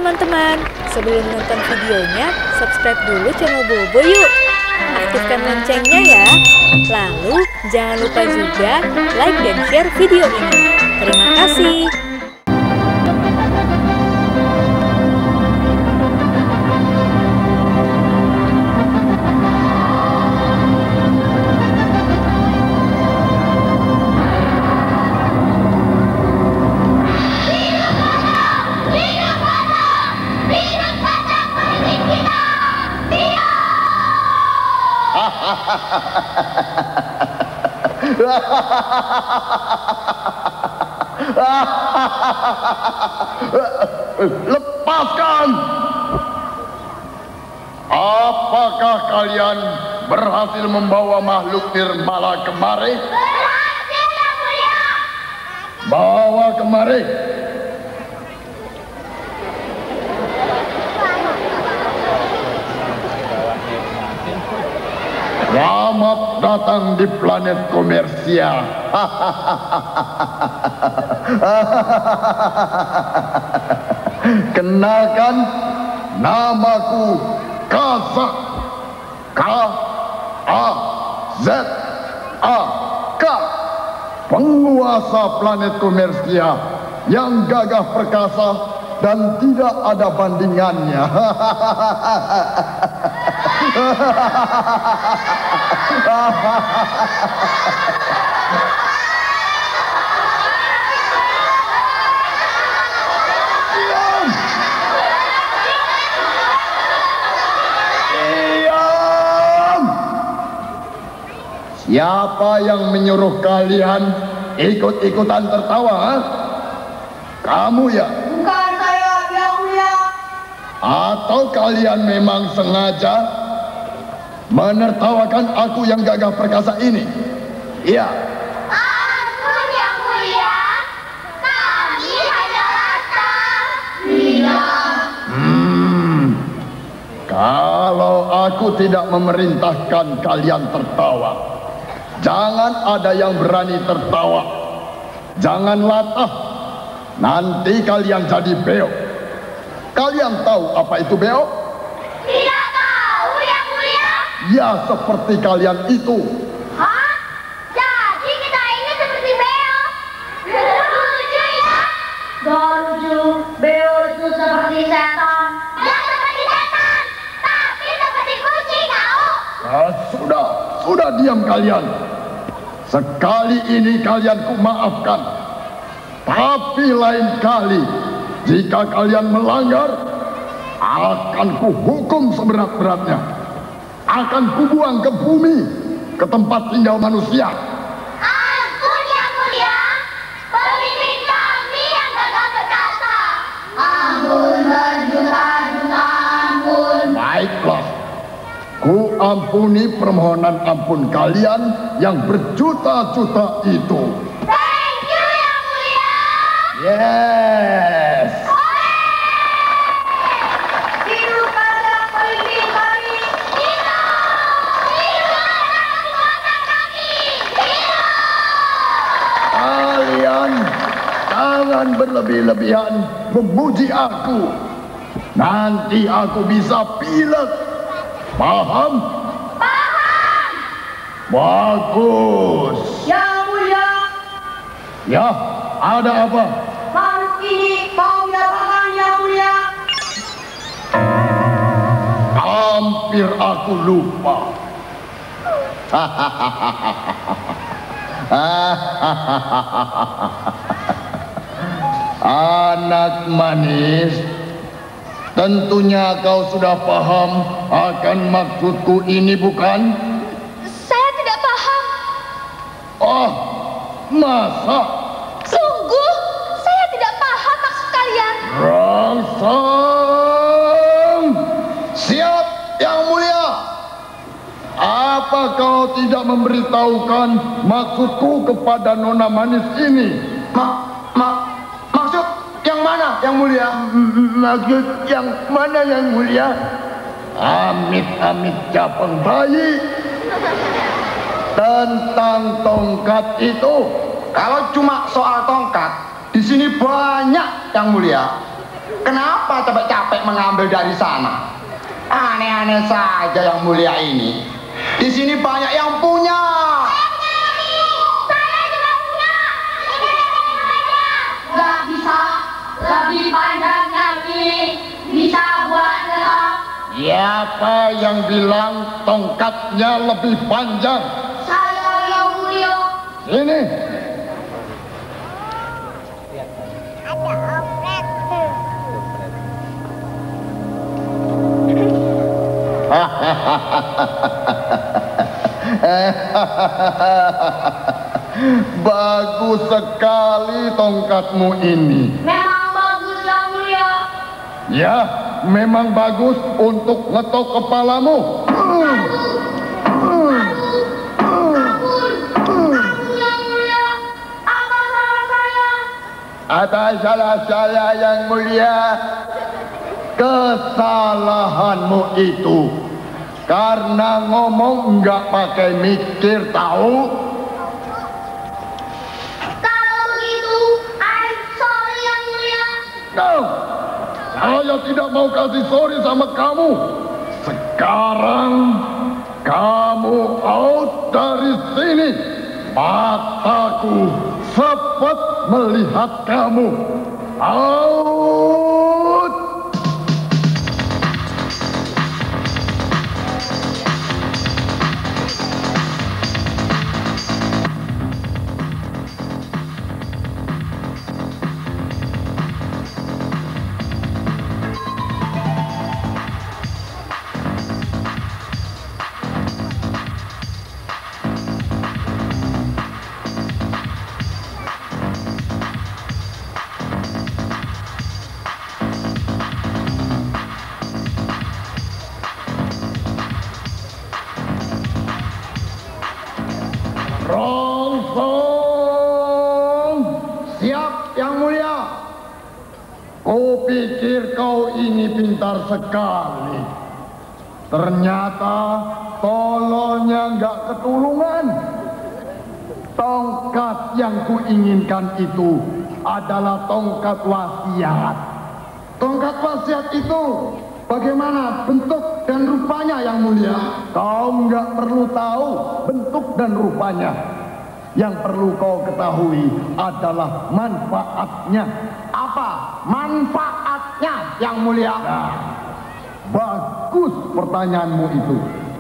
teman-teman, sebelum nonton videonya, subscribe dulu channel Bobo yuk. Aktifkan loncengnya ya. Lalu, jangan lupa juga like dan share video ini. Terima kasih. Lepaskan! Apakah kalian berhasil membawa makhluk nirmala kemari? Berhasil, Yang Mulia! Bawa kemari. Selamat datang di planet Komersia. Kenalkan, namaku Kazak. K-A-Z-A-K, penguasa planet Komersia yang gagah perkasa dan tidak ada bandingannya. Siapa yang menyuruh kalian ikut-ikutan tertawa? Ha? Kamu ya? Bukan saya, Yang Mulia. Atau kalian memang sengaja menertawakan aku yang gagah perkasa ini? Iya. Ampun, Yang Mulia. Kami hanya datang. Iya. Kalau aku tidak memerintahkan kalian tertawa, jangan ada yang berani tertawa. Jangan latah. Nanti kalian jadi beok. Kalian tahu apa itu beok? Tidak tahu, Yang Mulia. Ya, seperti kalian itu. Hah? Jadi kita ini seperti beo? Lucu ya? Gak lucu. Beo itu seperti setan. Gak seperti setan, tapi seperti kucing, tahu? Sudah diam kalian. Sekali ini kalian kumaafkan. Tapi lain kali, jika kalian melanggar, akan kuhukum seberat-beratnya. Akan kubuang ke bumi, ke tempat tinggal manusia. Ampun, Yang Mulia. Pemimpin kami yang gagah perkasa. Ampun, ampun. Baiklah, ku ampuni permohonan ampun kalian yang berjuta-juta itu. Thank you, Yang Mulia. Yes. Hidup pada pemimpin kami. Hidup pada kekuatan kami. Kalian jangan berlebih-lebihan memuji aku. Nanti aku bisa pilek. Paham? Paham. Bagus. Yang Mulia, Ya, ada apa? makhluk ini mau diapakan, Yang Mulia? Hampir aku lupa. Anak manis, tentunya kau sudah paham akan maksudku ini, bukan? Saya tidak paham. Oh, masa? Sungguh, saya tidak paham maksud kalian. Rangsang! Siap, Yang Mulia. Apa kau tidak memberitahukan maksudku kepada Nona Manis ini? Maksud yang mana, Yang Mulia? Maksud yang mana, Yang Mulia? Amit-amit capeng bayi. Tentang tongkat itu. Kalau cuma soal tongkat, di sini banyak, Yang Mulia. kenapa capek-capek mengambil dari sana? Aneh-aneh saja Yang Mulia ini. Di sini banyak yang punya. Saya juga punya. Gak bisa lebih panjang yang ini. Bisa buat gelap. Siapa yang bilang tongkatnya lebih panjang? Saya Yang Mulia. Sini. Bagus sekali tongkatmu ini. Memang bagus Yang Mulia. Ya, memang bagus untuk ngetok kepalamu. Ampun Yang Mulia. Apa salah saya? Ada salah saya Yang Mulia. Kesalahanmu itu karena ngomong nggak pakai mikir, tahu? Kalau begitu, I'm sorry Yang Mulia. No, saya tidak mau kasih sorry sama kamu. Sekarang kamu out dari sini. Mataku sempat melihat kamu. Out. Rongsong, siap Yang Mulia. Kupikir kau ini pintar sekali. Ternyata tololnya nggak ketulungan. Tongkat yang kuinginkan itu adalah tongkat wasiat. Tongkat wasiat itu bagaimana bentuk dan rupanya Yang Mulia? Kau nggak perlu tahu bentuk dan rupanya. Yang perlu kau ketahui adalah manfaatnya. Apa manfaatnya Yang Mulia? Nah, bagus pertanyaanmu itu.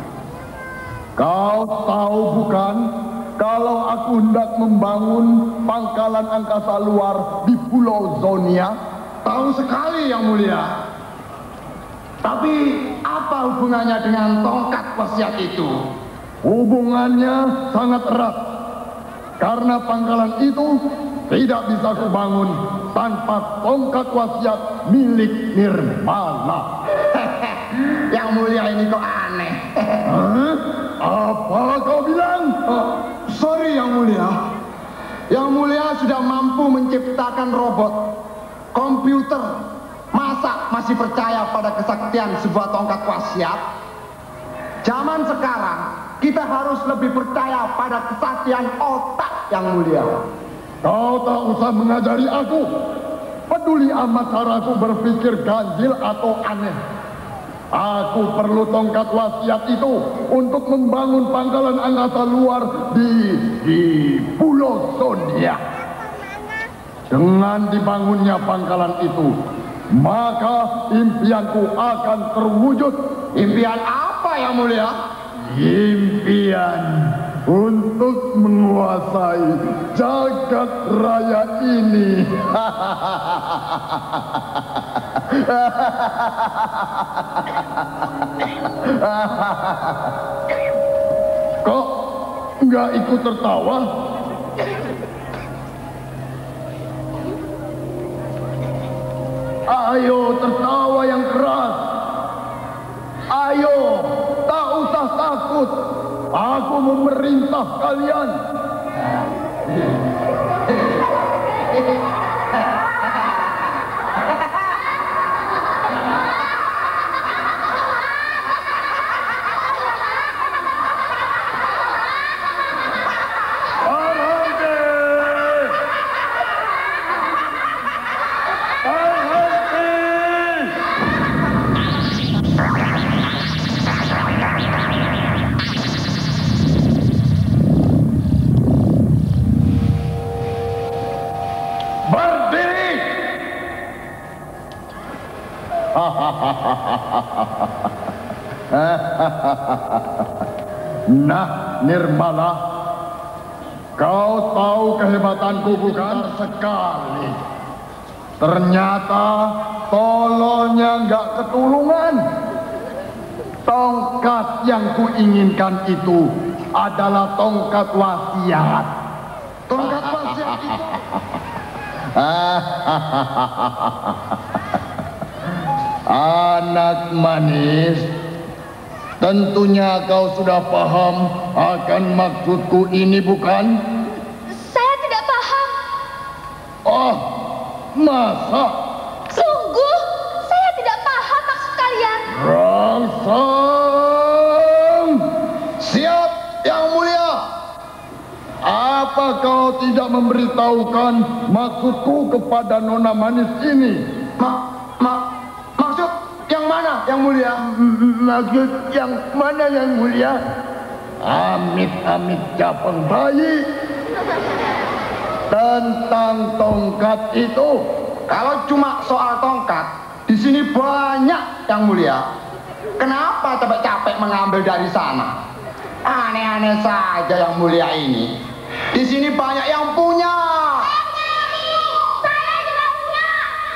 Kau tahu bukan kalau aku hendak membangun pangkalan angkasa luar di Pulau Zonia? Tahu sekali Yang Mulia. Tapi apa hubungannya dengan tongkat wasiat itu? Hubungannya sangat erat. Karena pangkalan itu tidak bisa kubangun tanpa tongkat wasiat milik Nirmala. Yang Mulia ini kok aneh. Hah? Apa kau bilang? Sorry Yang Mulia. Yang Mulia sudah mampu menciptakan robot, komputer. Masa masih percaya pada kesaktian sebuah tongkat wasiat? Zaman sekarang kita harus lebih percaya pada kesaktian otak Yang Mulia. Kau tak usah mengajari aku. Peduli amat caraku berpikir ganjil atau aneh. Aku perlu tongkat wasiat itu untuk membangun pangkalan angkasa luar di Pulau Zonia. Dengan dibangunnya pangkalan itu, maka impianku akan terwujud. Impian apa Yang Mulia? Impian untuk menguasai jagat raya ini. Kok nggak ikut tertawa? Ayo tertawa yang keras. Ayo, tak usah takut. Aku memerintah kalian. Berhenti! Nah, Nirmala, kau tahu kehebatanku bukan? Sekali. Ternyata tolonya nggak ketulungan. Tongkat yang kuinginkan itu adalah tongkat wasiat. Tongkat wasiat itu. Anak manis, tentunya kau sudah paham akan maksudku ini, bukan? Saya tidak paham. Oh, masa? Sungguh, saya tidak paham maksud kalian. Rangsang! Siap, Yang Mulia. Apa kau tidak memberitahukan maksudku kepada Nona Manis ini? Maksud yang mana, Yang Mulia? Maksud yang mana, Yang Mulia? Amit-amit capeng bayi. Tentang tongkat itu. Kalau cuma soal tongkat, di sini banyak, Yang Mulia. Kenapa capek-capek mengambil dari sana? Aneh-aneh saja, Yang Mulia ini. Di sini banyak yang punya. Saya juga punya.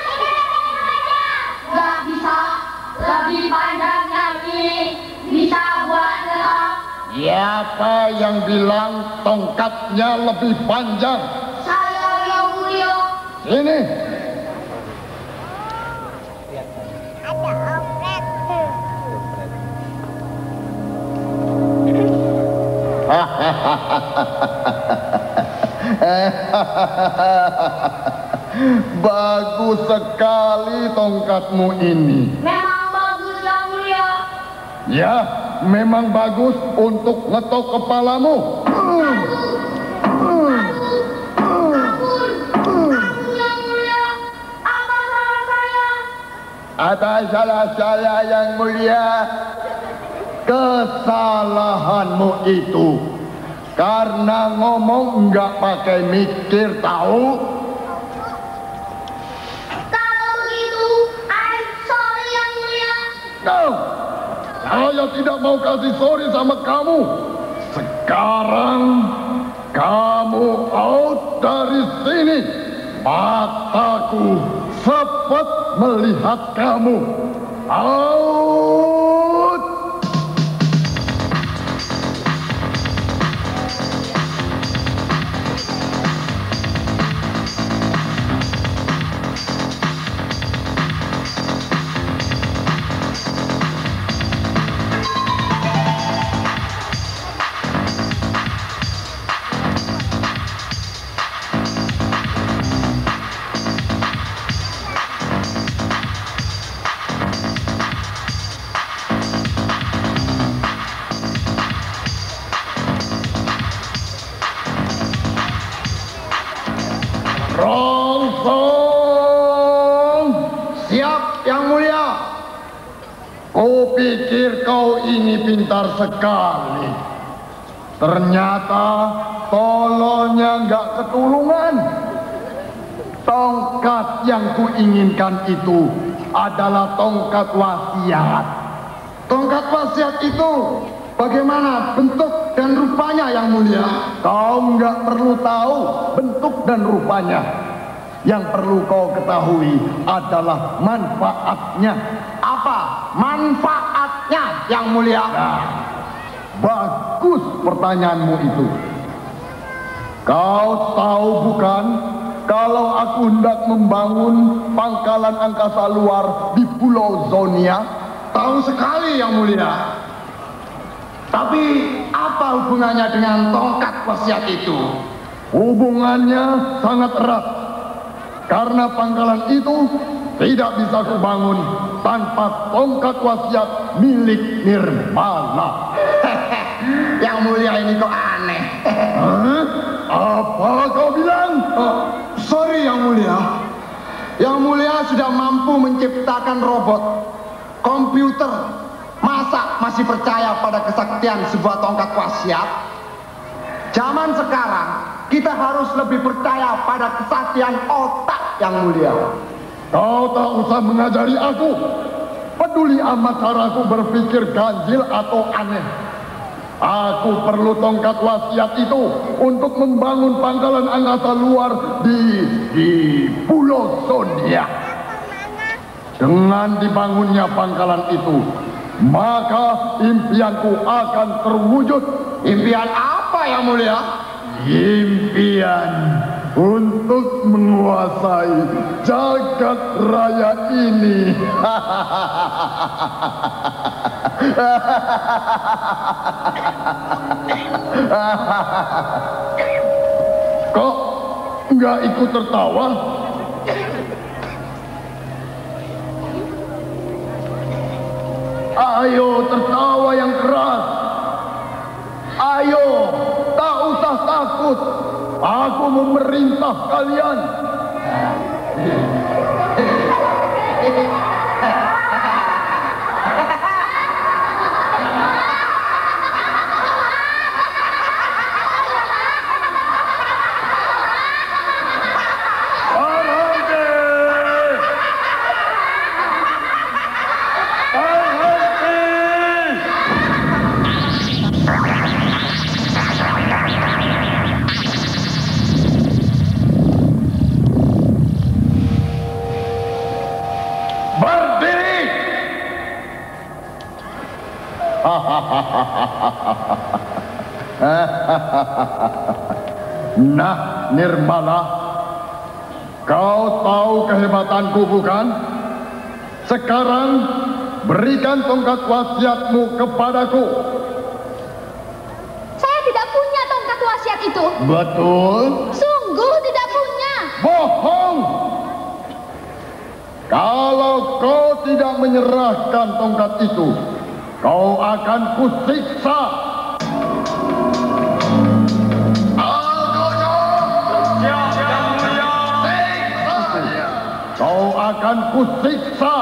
Gak bisa lebih panjangnya ini. Bisa buat nerang. Siapa yang bilang tongkatnya lebih panjang? Saya Yang Mulia. Sini. Bagus sekali tongkatmu ini. Memang bagus Yang Mulia. Ya, memang bagus untuk ngetok kepalamu. Yang Mulia. Apa salah saya? Apa salah saya, Yang Mulia? Kesalahanmu itu karena ngomong nggak pakai mikir, tahu? Kalau begitu, I'm sorry Yang Mulia. No, saya tidak mau kasih sorry sama kamu. Sekarang kamu out dari sini. Mataku sempat melihat kamu. Out. Rangsang! Siap, Yang Mulia. Kupikir kau ini pintar sekali. Ternyata tolonya nggak ketulungan. Tongkat yang kuinginkan itu adalah tongkat wasiat. Tongkat wasiat itu bagaimana bentuk dan rupanya, Yang Mulia? Kau nggak perlu tahu bentuk dan rupanya. Yang perlu kau ketahui adalah manfaatnya. Apa manfaatnya, Yang Mulia? Nah, bagus pertanyaanmu itu. Kau tahu bukan, kalau aku hendak membangun pangkalan angkasa luar di Pulau Zonia? Tahu sekali, Yang Mulia. Tapi apa hubungannya dengan tongkat wasiat itu? Hubungannya sangat erat. Karena pangkalan itu tidak bisa kubangun tanpa tongkat wasiat milik Nirmala. Yang Mulia ini kok aneh. Apa kau bilang? Sorry, Yang Mulia. Yang Mulia sudah mampu menciptakan robot, komputer. Masa masih percaya pada kesaktian sebuah tongkat wasiat? Zaman sekarang kita harus lebih percaya pada kesaktian otak, Yang Mulia. Kau tak usah mengajari aku. peduli amat caraku berpikir ganjil atau aneh. Aku perlu tongkat wasiat itu untuk membangun pangkalan angkasa luar di Pulau Zodiac. Dengan dibangunnya pangkalan itu, maka impianku akan terwujud. Impian apa yang mulia? Impian untuk menguasai jagat raya ini. Kok nggak ikut tertawa? Ayo tertawa yang keras. Ayo, tak usah takut. Aku memerintah kalian. Nah, Nirmala, kau tahu kehebatanku bukan? Sekarang berikan tongkat wasiatmu kepadaku. Saya tidak punya tongkat wasiat itu. Betul? Sungguh tidak punya. Bohong! Kalau kau tidak menyerahkan tongkat itu, kau akan kusiksa. Kau akan kusiksa.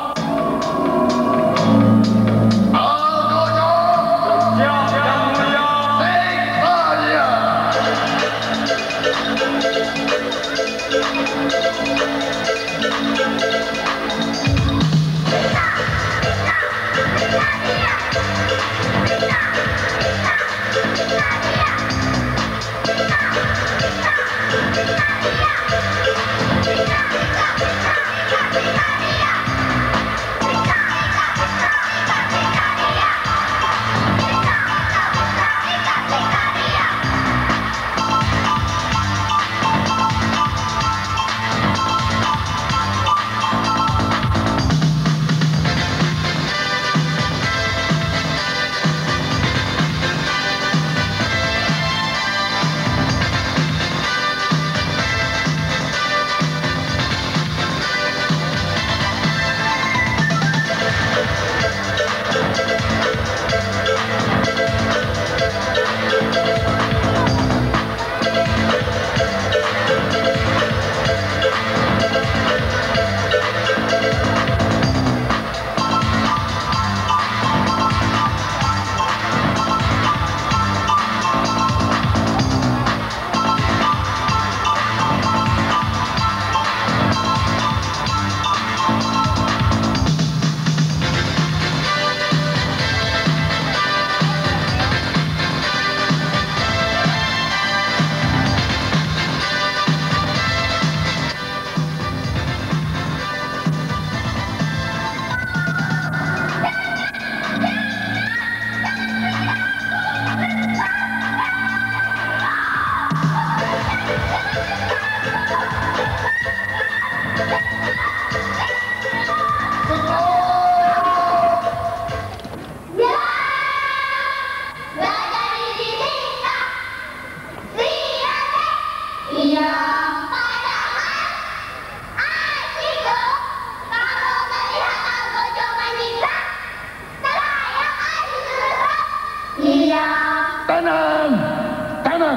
Tenang, tenang,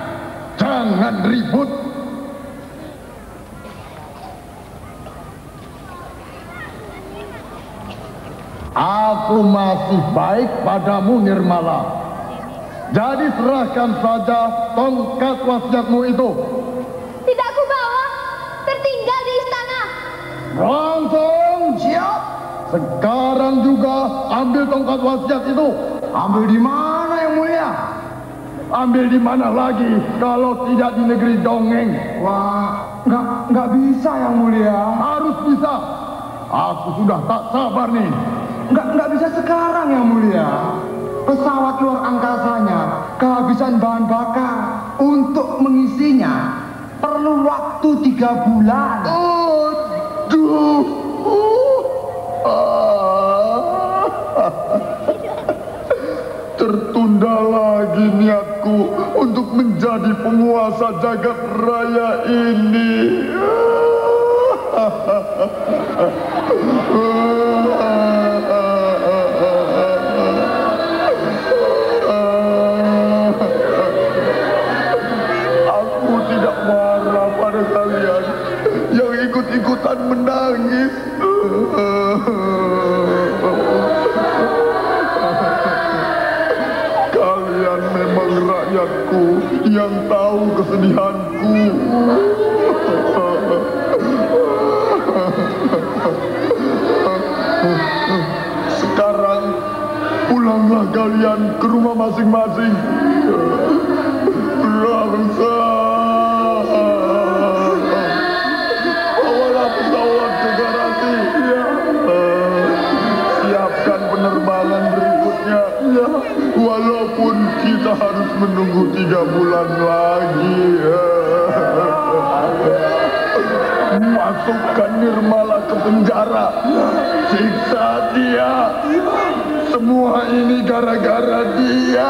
jangan ribut. Aku masih baik padamu, Nirmala. Jadi serahkan saja tongkat wasiatmu itu. Tidak ku bawa, tertinggal di istana. Langsung Siap. Sekarang juga ambil tongkat wasiat itu. Ambil di mana Yang Mulia? Ambil di mana lagi kalau tidak di negeri dongeng? Wah, nggak bisa Yang Mulia. Harus bisa. Aku sudah tak sabar nih. Nggak bisa sekarang Yang Mulia. Pesawat luar angkasanya kehabisan bahan bakar. Untuk mengisinya perlu waktu 3 bulan. Aduh. Tertunda lagi niatku untuk menjadi penguasa jagat raya ini. Aku tidak marah pada kalian yang ikut-ikutan menangis. Kalian memang rakyatku yang tahu kesedihanku. Sekarang pulanglah kalian ke rumah masing-masing. Bangsa, bawalah pesawat ke garasi. Ya. Siapkan penerbangan berikutnya. Ya. Walaupun kita harus menunggu 3 bulan lagi. Masukkan Nirmala ke penjara. Siksa dia. Semua ini gara-gara dia.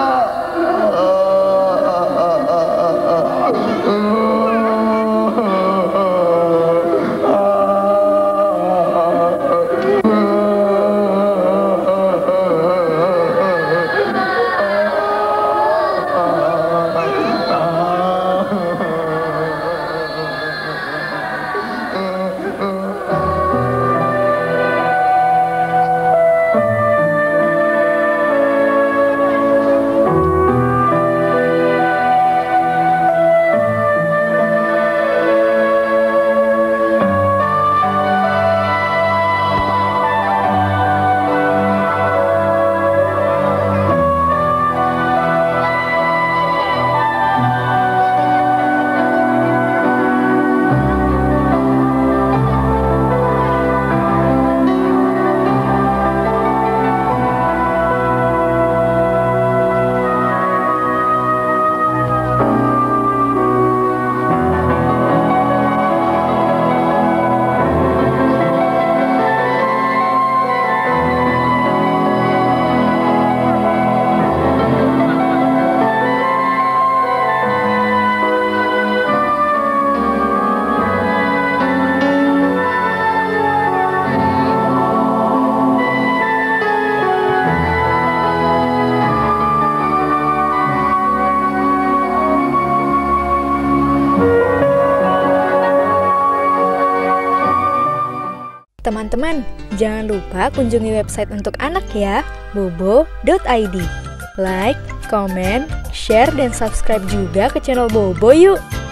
Teman-teman, jangan lupa kunjungi website untuk anak ya, bobo.id. Like, comment, share, dan subscribe juga ke channel Bobo yuk!